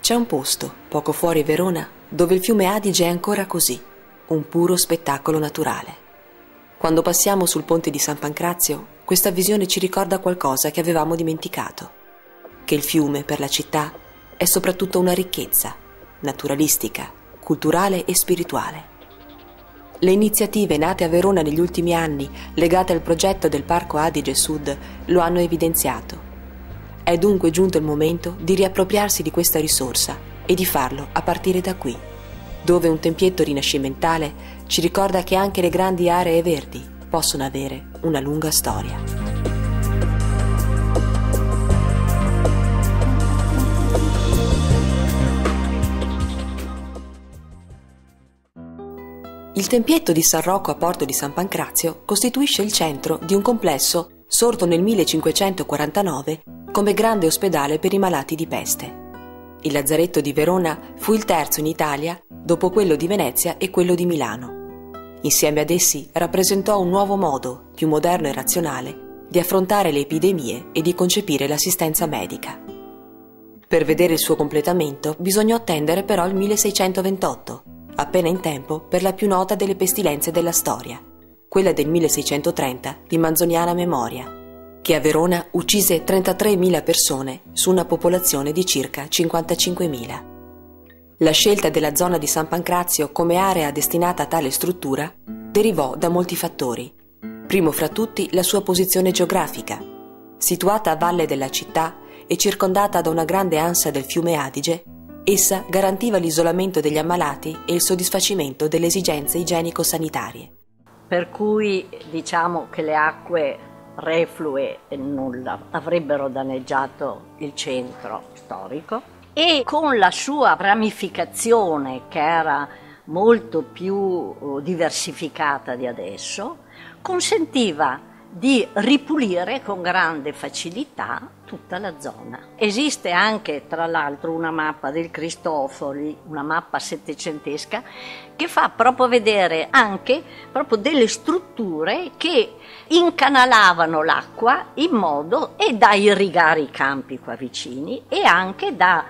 C'è un posto, poco fuori Verona, dove il fiume Adige è ancora così, un puro spettacolo naturale. Quando passiamo sul ponte di San Pancrazio, questa visione ci ricorda qualcosa che avevamo dimenticato, che il fiume per la città è soprattutto una ricchezza, naturalistica, culturale e spirituale. Le iniziative nate a Verona negli ultimi anni, legate al progetto del Parco Adige Sud, lo hanno evidenziato. È dunque giunto il momento di riappropriarsi di questa risorsa e di farlo a partire da qui, dove un tempietto rinascimentale ci ricorda che anche le grandi aree verdi possono avere una lunga storia. Il tempietto di San Rocco a Porto di San Pancrazio costituisce il centro di un complesso sorto nel 1549 come grande ospedale per i malati di peste. Il Lazzaretto di Verona fu il terzo in Italia dopo quello di Venezia e quello di Milano. Insieme ad essi rappresentò un nuovo modo, più moderno e razionale, di affrontare le epidemie e di concepire l'assistenza medica. Per vedere il suo completamento bisognò attendere però il 1628, appena in tempo per la più nota delle pestilenze della storia, quella del 1630 di manzoniana memoria, che a Verona uccise 33.000 persone su una popolazione di circa 55.000. La scelta della zona di San Pancrazio come area destinata a tale struttura derivò da molti fattori. Primo fra tutti la sua posizione geografica. Situata a valle della città e circondata da una grande ansa del fiume Adige, essa garantiva l'isolamento degli ammalati e il soddisfacimento delle esigenze igienico-sanitarie. Per cui diciamo che le acque reflue non avrebbero danneggiato il centro storico, e con la sua ramificazione, che era molto più diversificata di adesso, consentiva di ripulire con grande facilità tutta la zona. Esiste anche, tra l'altro, una mappa del Cristofori, una mappa settecentesca, che fa proprio vedere anche proprio delle strutture che incanalavano l'acqua in modo e da irrigare i campi qua vicini e anche da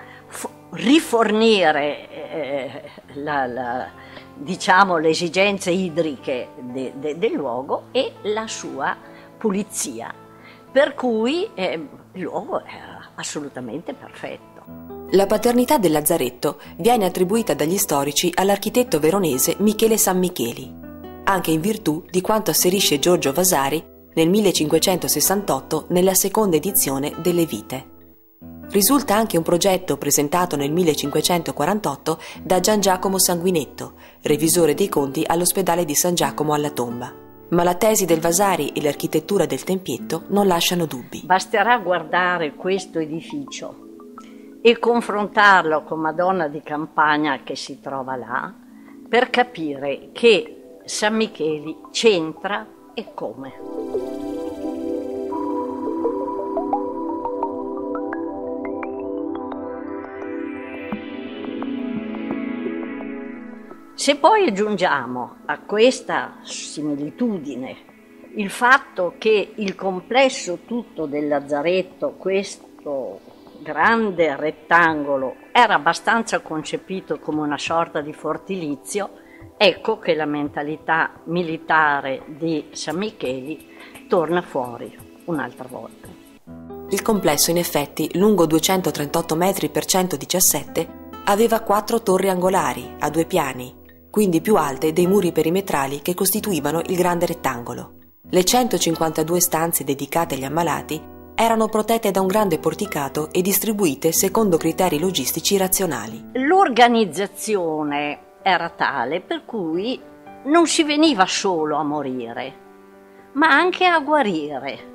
rifornire diciamo le esigenze idriche del luogo e la sua pulizia, per cui il luogo era assolutamente perfetto. La paternità del Lazzaretto viene attribuita dagli storici all'architetto veronese Michele Sammicheli, anche in virtù di quanto asserisce Giorgio Vasari nel 1568 nella seconda edizione delle Vite. Risulta anche un progetto presentato nel 1548 da Gian Giacomo Sanguinetto, revisore dei conti all'ospedale di San Giacomo alla Tomba. Ma la tesi del Vasari e l'architettura del tempietto non lasciano dubbi. Basterà guardare questo edificio e confrontarlo con Madonna di Campagna che si trova là per capire che San Micheli c'entra e come. Se poi aggiungiamo a questa similitudine il fatto che il complesso tutto del Lazzaretto, questo grande rettangolo, era abbastanza concepito come una sorta di fortilizio, ecco che la mentalità militare di San Micheli torna fuori un'altra volta. Il complesso, in effetti, lungo 238 metri per 117, aveva 4 torri angolari a 2 piani, quindi più alte dei muri perimetrali che costituivano il grande rettangolo. Le 152 stanze dedicate agli ammalati erano protette da un grande porticato e distribuite secondo criteri logistici razionali. L'organizzazione era tale per cui non si veniva solo a morire, ma anche a guarire.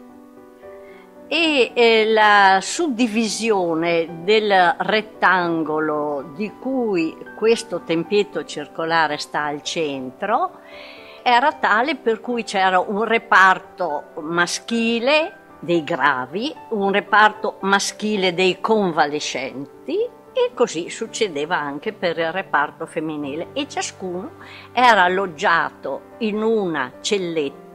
E la suddivisione del rettangolo di cui questo tempietto circolare sta al centro era tale per cui c'era un reparto maschile dei gravi, un reparto maschile dei convalescenti e così succedeva anche per il reparto femminile, e ciascuno era alloggiato in una celletta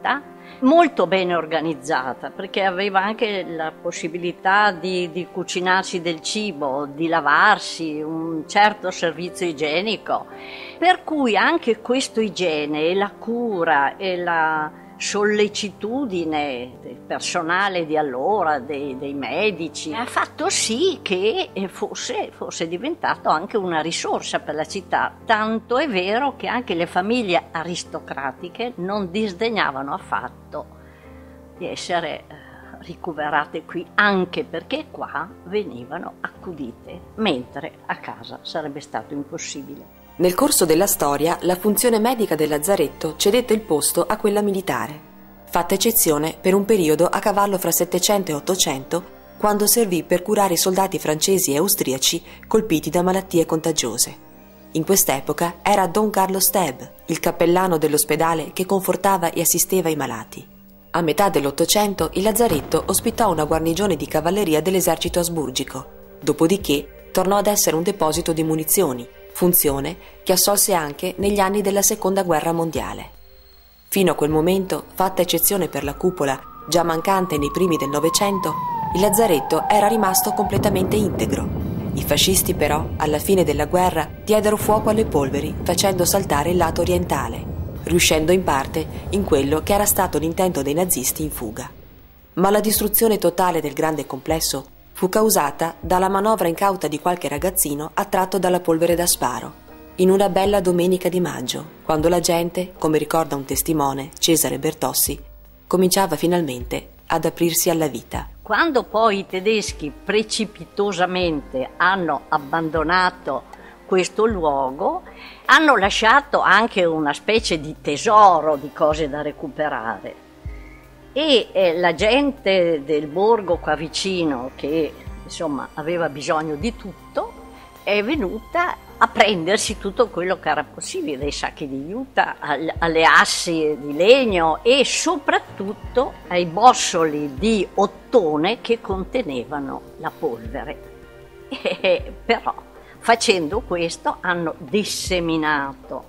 molto bene organizzata, perché aveva anche la possibilità di cucinarsi del cibo, di lavarsi, un certo servizio igienico, per cui anche questo igiene e la cura e la sollecitudine del personale di allora, dei medici, ha fatto sì che fosse diventato anche una risorsa per la città. Tanto è vero che anche le famiglie aristocratiche non disdegnavano affatto di essere ricoverate qui, anche perché qua venivano accudite, mentre a casa sarebbe stato impossibile. Nel corso della storia, la funzione medica del lazzaretto cedette il posto a quella militare, fatta eccezione per un periodo a cavallo fra 700 e 800, quando servì per curare i soldati francesi e austriaci colpiti da malattie contagiose. In quest'epoca era Don Carlo Steb, il cappellano dell'ospedale che confortava e assisteva i malati. A metà dell'Ottocento il lazzaretto ospitò una guarnigione di cavalleria dell'esercito asburgico, dopodiché tornò ad essere un deposito di munizioni, funzione che assolse anche negli anni della Seconda Guerra Mondiale. Fino a quel momento, fatta eccezione per la cupola, già mancante nei primi del Novecento, il lazzaretto era rimasto completamente integro. I fascisti però, alla fine della guerra, diedero fuoco alle polveri facendo saltare il lato orientale, riuscendo in parte in quello che era stato l'intento dei nazisti in fuga. Ma la distruzione totale del grande complesso fu causata dalla manovra incauta di qualche ragazzino attratto dalla polvere da sparo, in una bella domenica di maggio, quando la gente, come ricorda un testimone, Cesare Bertossi, cominciava finalmente ad aprirsi alla vita. Quando poi i tedeschi precipitosamente hanno abbandonato questo luogo, hanno lasciato anche una specie di tesoro di cose da recuperare. E la gente del borgo qua vicino, che insomma aveva bisogno di tutto, è venuta a prendersi tutto quello che era possibile, dai sacchi di juta alle assi di legno e soprattutto ai bossoli di ottone che contenevano la polvere. Però facendo questo hanno disseminato,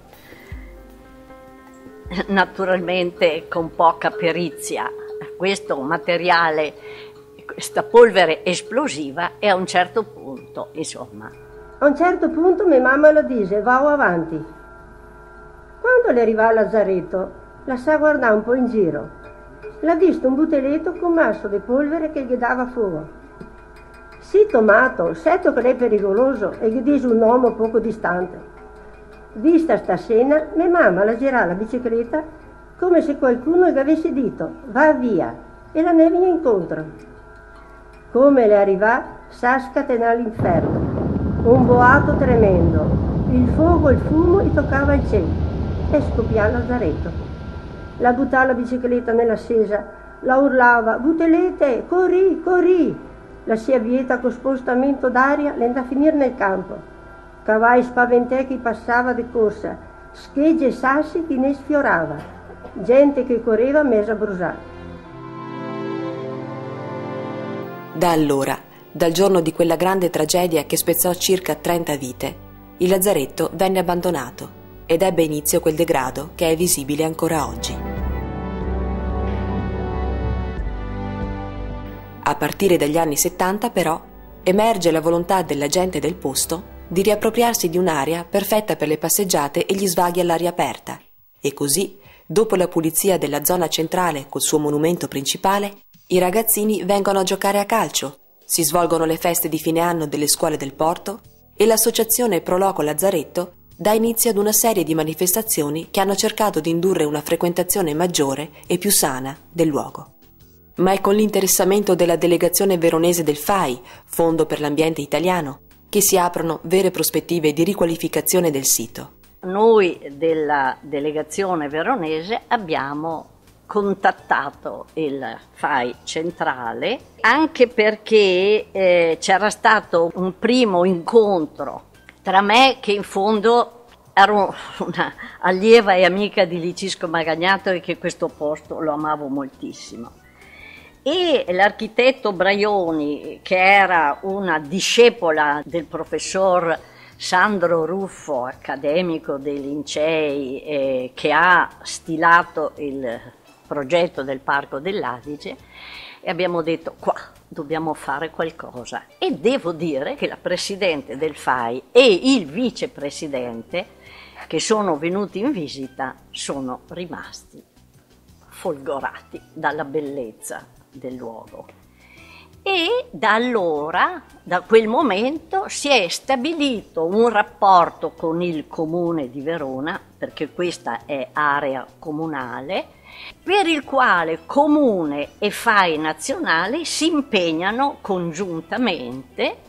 naturalmente con poca perizia, questo materiale, questa polvere esplosiva, e a un certo punto, insomma. A un certo punto mia mamma lo dice, vado avanti. Quando le arriva al lazzaretto, la sa guardare un po' in giro. L'ha visto un butelletto con masso di polvere che gli dava fuoco. Sì, tomato, certo che è pericoloso, e gli dice un uomo poco distante. Vista sta scena, mia mamma la gira la bicicletta come se qualcuno gli avesse detto va via, e la ne viene incontro. Come le arriva, sa scatenare l'inferno. Un boato tremendo, il fuoco e il fumo gli toccava il cielo e scoppiava il lazzaretto. La buttava la bicicletta nell'assesa, la urlava butelete, corri, corri. La si avvieta con spostamento d'aria, l'enda a finire nel campo. Cavalli spaventati che passava di corsa, schegge e sassi che ne sfiorava, gente che correva mesa a brusare. Da allora, dal giorno di quella grande tragedia che spezzò circa 30 vite, il lazzaretto venne abbandonato ed ebbe inizio quel degrado che è visibile ancora oggi. A partire dagli anni 70, però, emerge la volontà della gente del posto di riappropriarsi di un'area perfetta per le passeggiate e gli svaghi all'aria aperta, e così, dopo la pulizia della zona centrale col suo monumento principale, i ragazzini vengono a giocare a calcio, si svolgono le feste di fine anno delle scuole del porto e l'associazione Pro Loco Lazzaretto dà inizio ad una serie di manifestazioni che hanno cercato di indurre una frequentazione maggiore e più sana del luogo. Ma è con l'interessamento della delegazione veronese del FAI, Fondo per l'Ambiente Italiano, che si aprono vere prospettive di riqualificazione del sito. Noi della delegazione veronese abbiamo contattato il FAI centrale anche perché c'era stato un primo incontro tra me, che in fondo ero una allieva e amica di Licisco Magagnato e che questo posto lo amavo moltissimo, e l'architetto Braioni, che era una discepola del professor Sandro Ruffo, accademico dei Lincei, che ha stilato il progetto del Parco dell'Adige e abbiamo detto qua dobbiamo fare qualcosa. E devo dire che la presidente del FAI e il vicepresidente che sono venuti in visita sono rimasti folgorati dalla bellezza del luogo. E da allora, da quel momento, si è stabilito un rapporto con il Comune di Verona, perché questa è area comunale, per il quale Comune e FAI nazionali si impegnano congiuntamente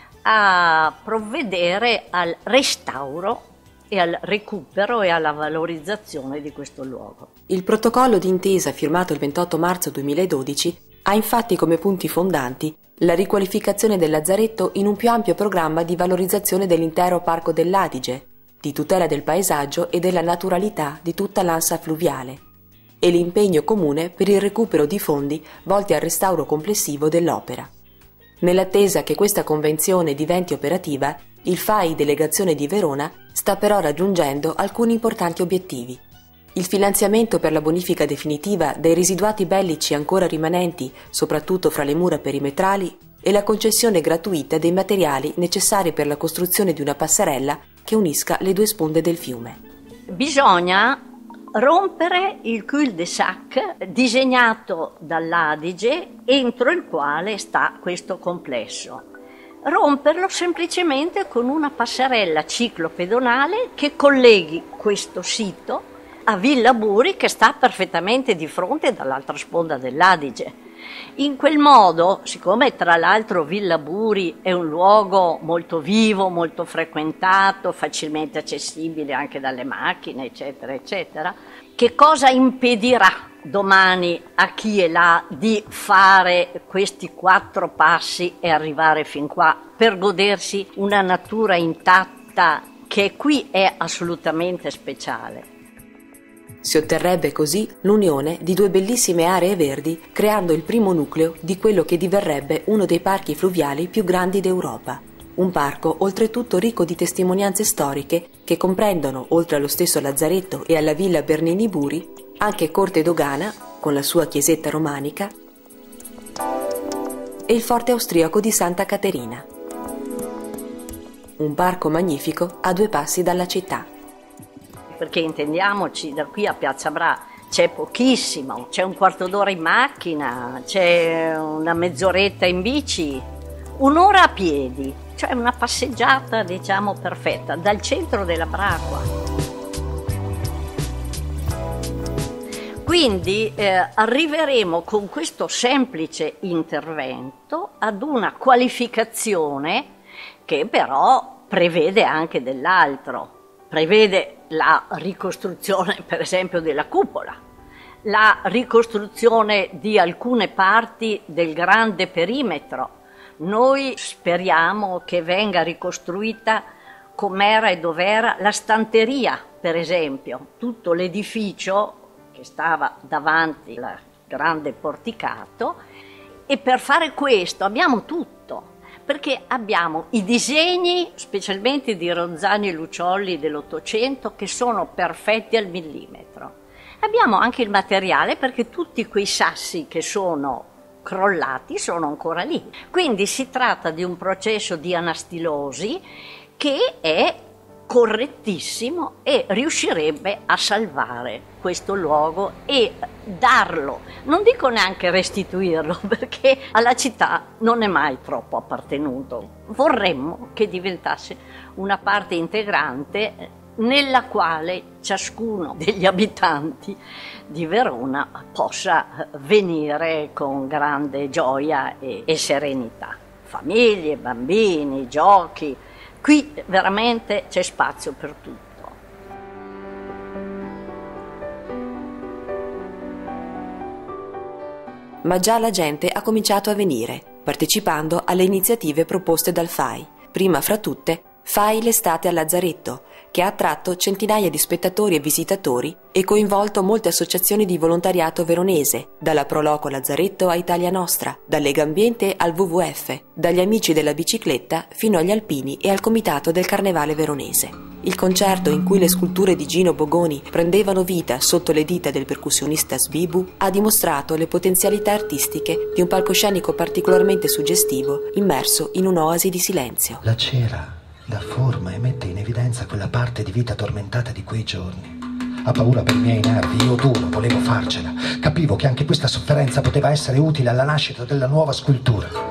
a provvedere al restauro e al recupero e alla valorizzazione di questo luogo. Il protocollo d'intesa firmato il 28 marzo 2012 ha infatti come punti fondanti la riqualificazione del Lazzaretto in un più ampio programma di valorizzazione dell'intero Parco dell'Adige, di tutela del paesaggio e della naturalità di tutta l'ansa fluviale, e l'impegno comune per il recupero di fondi volti al restauro complessivo dell'opera. Nell'attesa che questa convenzione diventi operativa, il FAI Delegazione di Verona sta però raggiungendo alcuni importanti obiettivi. Il finanziamento per la bonifica definitiva dei residuati bellici ancora rimanenti, soprattutto fra le mura perimetrali, e la concessione gratuita dei materiali necessari per la costruzione di una passerella che unisca le due sponde del fiume. Bisogna rompere il cul-de-sac disegnato dall'Adige entro il quale sta questo complesso. Romperlo semplicemente con una passerella ciclopedonale che colleghi questo sito a Villa Buri, che sta perfettamente di fronte dall'altra sponda dell'Adige. In quel modo, siccome tra l'altro Villa Buri è un luogo molto vivo, molto frequentato, facilmente accessibile anche dalle macchine, eccetera, eccetera, che cosa impedirà domani a chi è là di fare questi 4 passi e arrivare fin qua per godersi una natura intatta che qui è assolutamente speciale? Si otterrebbe così l'unione di 2 bellissime aree verdi, creando il primo nucleo di quello che diverrebbe uno dei parchi fluviali più grandi d'Europa. Un parco oltretutto ricco di testimonianze storiche che comprendono, oltre allo stesso Lazzaretto e alla Villa Bernini Buri, anche Corte Dogana, con la sua chiesetta romanica, e il forte austriaco di Santa Caterina. Un parco magnifico a 2 passi dalla città. Perché intendiamoci, da qui a Piazza Bra c'è pochissimo, c'è un quarto d'ora in macchina, c'è una mezz'oretta in bici, un'ora a piedi, cioè una passeggiata diciamo perfetta dal centro della Bracqua. Quindi arriveremo con questo semplice intervento ad una qualificazione che però prevede anche dell'altro. Prevede la ricostruzione, per esempio, della cupola, la ricostruzione di alcune parti del grande perimetro. Noi speriamo che venga ricostruita com'era e dov'era la stanteria, per esempio, tutto l'edificio che stava davanti al grande porticato, e per fare questo abbiamo tutto. Perché abbiamo i disegni, specialmente di Ronzani e Luciolli dell'Ottocento, che sono perfetti al millimetro. Abbiamo anche il materiale, perché tutti quei sassi che sono crollati sono ancora lì. Quindi si tratta di un processo di anastilosi che è correttissimo e riuscirebbe a salvare questo luogo e darlo, non dico neanche restituirlo, perché alla città non è mai troppo appartenuto. Vorremmo che diventasse una parte integrante nella quale ciascuno degli abitanti di Verona possa venire con grande gioia e serenità. Famiglie, bambini, giochi. Qui veramente c'è spazio per tutto. Ma già la gente ha cominciato a venire, partecipando alle iniziative proposte dal FAI, prima fra tutte Fai l'estate al Lazzaretto, che ha attratto centinaia di spettatori e visitatori e coinvolto molte associazioni di volontariato veronese, dalla Pro Loco Lazzaretto a Italia Nostra, da Legambiente al WWF, dagli Amici della Bicicletta fino agli Alpini e al Comitato del Carnevale Veronese. Il concerto, in cui le sculture di Gino Bogoni prendevano vita sotto le dita del percussionista Sbibu, ha dimostrato le potenzialità artistiche di un palcoscenico particolarmente suggestivo, immerso in un'oasi di silenzio. La cera dà forma e mette in evidenza quella parte di vita tormentata di quei giorni. Ha paura per i miei nervi, io duro, volevo farcela. Capivo che anche questa sofferenza poteva essere utile alla nascita della nuova scultura.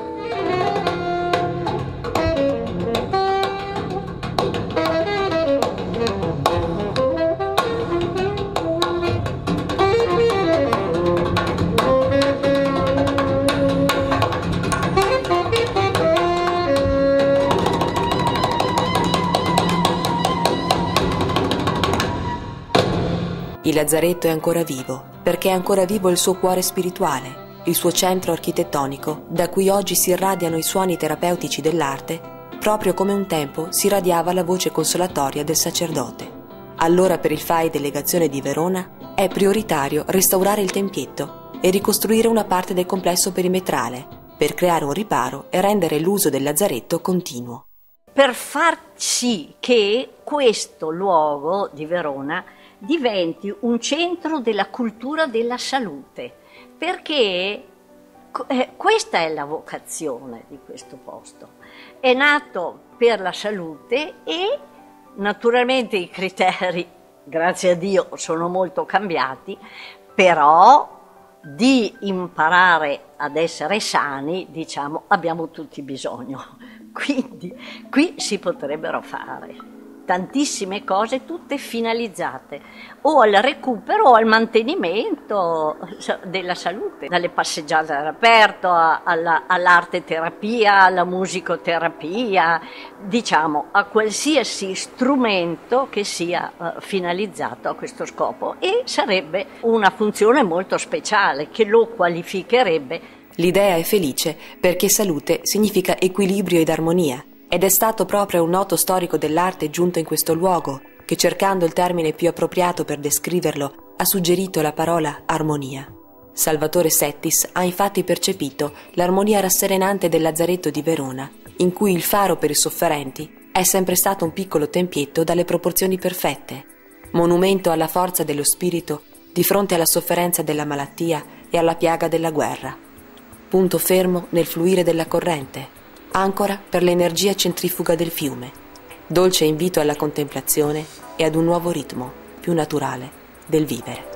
Il Lazzaretto è ancora vivo, perché è ancora vivo il suo cuore spirituale, il suo centro architettonico, da cui oggi si irradiano i suoni terapeutici dell'arte, proprio come un tempo si radiava la voce consolatoria del sacerdote. Allora per il FAI Delegazione di Verona è prioritario restaurare il tempietto e ricostruire una parte del complesso perimetrale, per creare un riparo e rendere l'uso del Lazzaretto continuo. Per far sì che questo luogo di Verona diventi un centro della cultura della salute, perché questa è la vocazione di questo posto. È nato per la salute e naturalmente i criteri, grazie a Dio, sono molto cambiati, però di imparare ad essere sani, diciamo, abbiamo tutti bisogno. Quindi qui si potrebbero fare tantissime cose, tutte finalizzate o al recupero o al mantenimento della salute, dalle passeggiate all'aperto all'arte terapia, alla musicoterapia, diciamo a qualsiasi strumento che sia finalizzato a questo scopo, e sarebbe una funzione molto speciale che lo qualificherebbe. L'idea è felice perché salute significa equilibrio ed armonia. Ed è stato proprio un noto storico dell'arte giunto in questo luogo che, cercando il termine più appropriato per descriverlo, ha suggerito la parola armonia. Salvatore Settis ha infatti percepito l'armonia rasserenante del Lazzaretto di Verona, in cui il faro per i sofferenti è sempre stato un piccolo tempietto dalle proporzioni perfette, monumento alla forza dello spirito di fronte alla sofferenza della malattia e alla piaga della guerra, punto fermo nel fluire della corrente, ancora per l'energia centrifuga del fiume, dolce invito alla contemplazione e ad un nuovo ritmo più naturale del vivere.